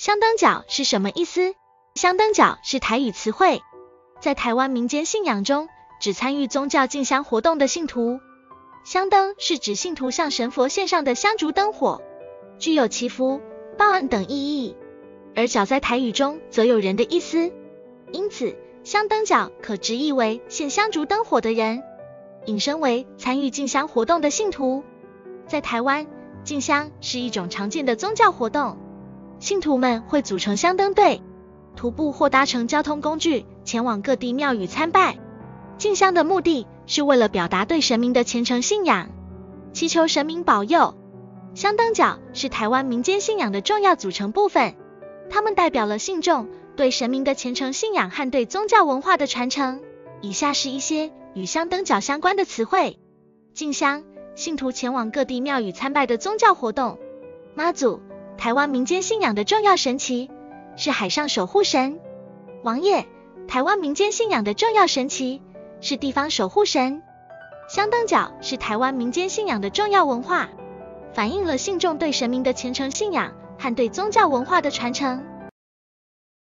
香灯脚是什么意思？香灯脚是台语词汇，在台湾民间信仰中，指参与宗教进香活动的信徒。香灯是指信徒向神佛献上的香烛灯火，具有祈福、报恩等意义。而脚在台语中则有人的意思，因此香灯脚可直译为献香烛灯火的人，引申为参与进香活动的信徒。在台湾，进香是一种常见的宗教活动，信徒们会组成香灯队，徒步或搭乘交通工具前往各地庙宇参拜。进香的目的是为了表达对神明的虔诚信仰，祈求神明保佑。香灯脚是台湾民间信仰的重要组成部分，它们代表了信众对神明的虔诚信仰和对宗教文化的传承。以下是一些与香灯脚相关的词汇：进香，信徒前往各地庙宇参拜的宗教活动；妈祖，台湾民间信仰的重要神祇，是海上守护神；王爷，台湾民间信仰的重要神祇，是地方守护神。香灯脚是台湾民间信仰的重要文化，反映了信众对神明的虔诚信仰和对宗教文化的传承。